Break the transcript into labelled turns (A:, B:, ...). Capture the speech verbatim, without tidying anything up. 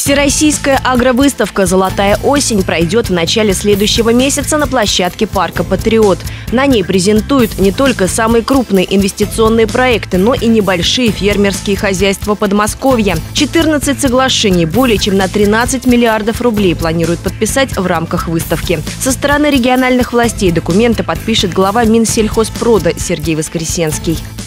A: Всероссийская агровыставка «Золотая осень» пройдет в начале следующего месяца на площадке парка «Патриот». На ней презентуют не только самые крупные инвестиционные проекты, но и небольшие фермерские хозяйства Подмосковья. четырнадцать соглашений более чем на тринадцать миллиардов рублей планируют подписать в рамках выставки. Со стороны региональных властей документы подпишет глава Минсельхозпрода Сергей Воскресенский.